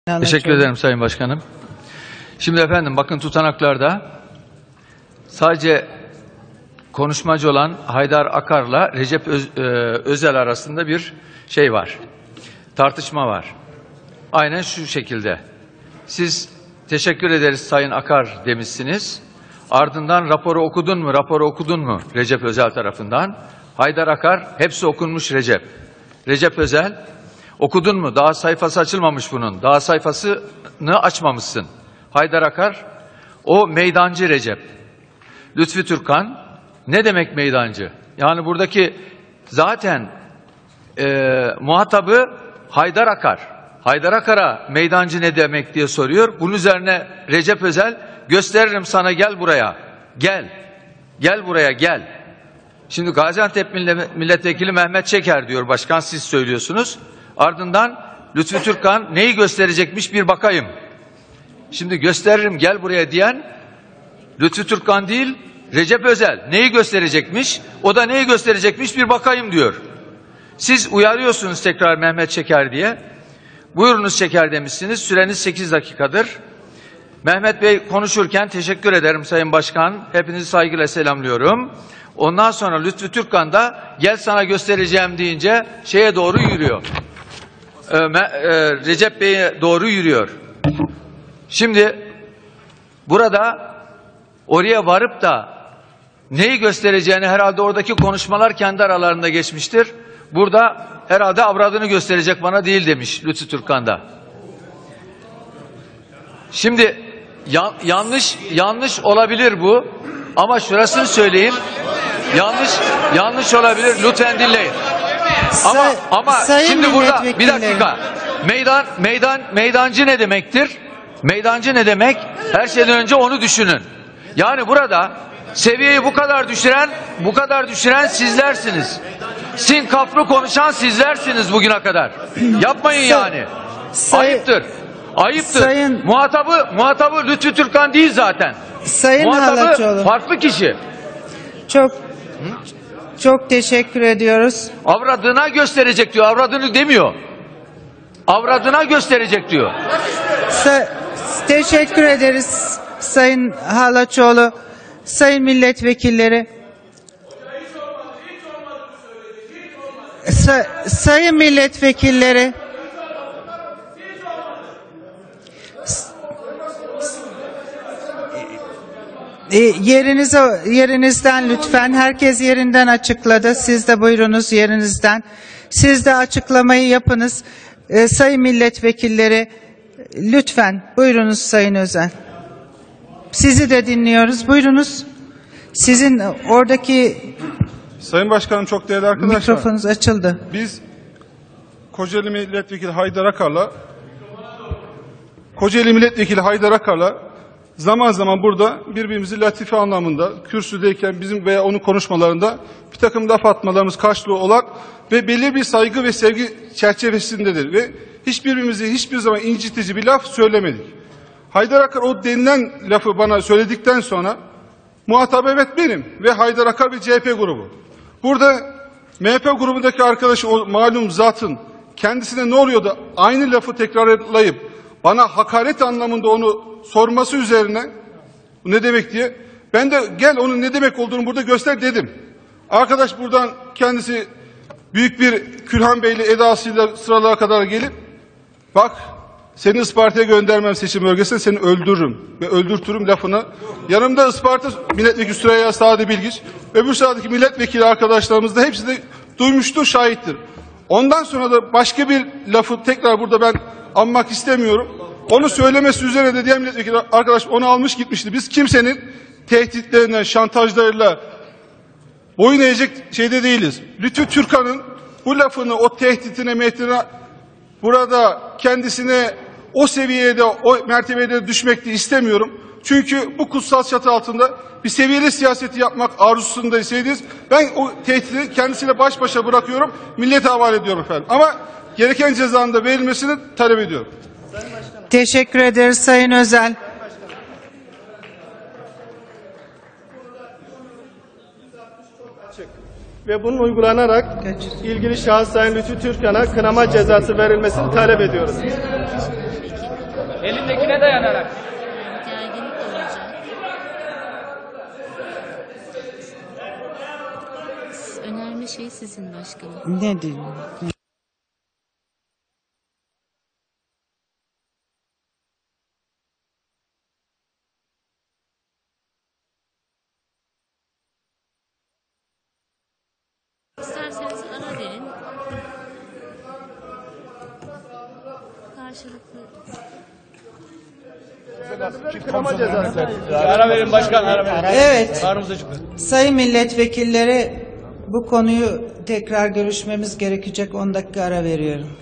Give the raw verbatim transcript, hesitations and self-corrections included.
Teşekkür ederim Sayın Başkanım. Şimdi efendim bakın tutanaklarda sadece konuşmacı olan Haydar Akar'la Recep Öz, e, Özel arasında bir şey var. Tartışma var. Aynen şu şekilde. Siz teşekkür ederiz Sayın Akar demişsiniz. Ardından raporu okudun mu, raporu okudun mu Recep Özel tarafından? Haydar Akar, hepsi okunmuş Recep. Recep Özel, okudun mu? Daha sayfası açılmamış bunun. Daha sayfasını açmamışsın. Haydar Akar, o meydancı Recep. Lütfü Türkkan, ne demek meydancı? Yani buradaki zaten e, muhatabı Haydar Akar. Haydar Akar'a meydancı ne demek diye soruyor. Bunun üzerine Recep Özel, gösteririm sana, gel buraya. Gel. Gel buraya gel. Şimdi Gaziantep Milletvekili Mehmet Çeker diyor başkan, siz söylüyorsunuz. Ardından Lütfü Türkkan neyi gösterecekmiş bir bakayım. Şimdi gösteririm gel buraya diyen Lütfü Türkkan değil, Recep Özel. Neyi gösterecekmiş? O da neyi gösterecekmiş bir bakayım diyor. Siz uyarıyorsunuz tekrar Mehmet Çeker diye. Buyurunuz Çeker demişsiniz. Süreniz sekiz dakikadır. Mehmet Bey konuşurken teşekkür ederim Sayın Başkan. Hepinizi saygıyla selamlıyorum. Ondan sonra Lütfü Türkkan da gel sana göstereceğim deyince şeye doğru yürüyor. Ee, e, Recep Bey'e doğru yürüyor. Şimdi burada oraya varıp da neyi göstereceğini herhalde oradaki konuşmalar kendi aralarında geçmiştir. Burada herhalde avradını gösterecek bana değil demiş Lütfü Türkkan da. Şimdi ya, yanlış yanlış olabilir bu ama şurasını söyleyeyim. Yanlış yanlış olabilir. Lütfen dinleyin. Ama ama Sayın şimdi burada bir dakika. Meydan meydan meydancı ne demektir? Meydancı ne demek? Her şeyden önce onu düşünün. Yani burada seviyeyi bu kadar düşüren, bu kadar düşüren sizlersiniz. Sinkaflı konuşan sizlersiniz bugüne kadar. Yapmayın yani. Sayın, Ayıptır. Ayıptır. Sayın, muhatabı muhatabı Lütfü Türkkan değil zaten. Sayın muhatabı Halaçoğlu, farklı kişi. Çok çok teşekkür ediyoruz. Avradına gösterecek diyor. Avradını demiyor. Avradına gösterecek diyor. Sa teşekkür ederiz Sayın Halaçoğlu, sayın milletvekilleri. Sa sayın milletvekilleri. E, yerinize, yerinizden lütfen. Herkes yerinden açıkladı. Siz de buyurunuz yerinizden. Siz de açıklamayı yapınız. E, sayın milletvekilleri lütfen buyurunuz Sayın Özel. Sizi de dinliyoruz. Buyurunuz. Sizin oradaki Sayın Başkanım, çok değerli arkadaşlar. mikrofonunuz açıldı. Biz Kocaeli Milletvekili Haydar Akar'la Kocaeli Milletvekili Haydar Akar'la zaman zaman burada birbirimizi latife anlamında kürsüdeyken bizim veya onun konuşmalarında bir takım laf atmalarımız karşılığı olan ve belli bir saygı ve sevgi çerçevesindedir ve hiçbirimizi hiçbir zaman incitici bir laf söylemedik. Haydar Akar o denilen lafı bana söyledikten sonra muhatap evet benim ve Haydar Akar ve C H P grubu. Burada M H P grubundaki arkadaşı o malum zatın kendisine ne oluyor da aynı lafı tekrarlayıp bana hakaret anlamında onu sorması üzerine bu ne demek diye ben de gel onun ne demek olduğunu burada göster dedim. Arkadaş buradan kendisi büyük bir Külhan Beyli edasıyla sıralara kadar gelip bak seni Isparta'ya göndermem seçim bölgesine, seni öldürürüm ve öldürtürüm lafını. Yanımda Isparta Milletvekili Süreyya Sadi Bilgiç, öbür sıradaki milletvekili arkadaşlarımız da hepsi de duymuştur, şahittir. Ondan sonra da başka bir lafı tekrar burada ben anmak istemiyorum. Onu söylemesi üzerine de diğer milletvekili arkadaş onu almış gitmişti. Biz kimsenin tehditlerinden, şantajlarıyla boyun eğecek şeyde değiliz. Lütfü Türkkan'ın bu lafını, o tehditine, mehdine burada kendisine o seviyede, o mertebede düşmek de istemiyorum. Çünkü bu kutsal çatı altında bir seviyeli siyaseti yapmak arzusundaysaydınız ben o tehdidi kendisiyle baş başa bırakıyorum, millete havale ediyorum efendim. Ama gereken cezanın da verilmesini talep ediyorum. Teşekkür ederiz Sayın Özel. Ve bunun uygulanarak ilgili şahıs Sayın Lütfü Türkkan'a kınama cezası verilmesini talep ediyoruz. Elindekine dayanarak. Gerginlik olacak. Önerme şey sizin başkanım. Ne diyeyim? İsterseniz ara verin. Karşılıklı. Kınama cezası. Ara verin başkan, ara verin. Evet. Karnımız acıktı. Sayın milletvekilleri, bu konuyu tekrar görüşmemiz gerekecek. on dakika ara veriyorum.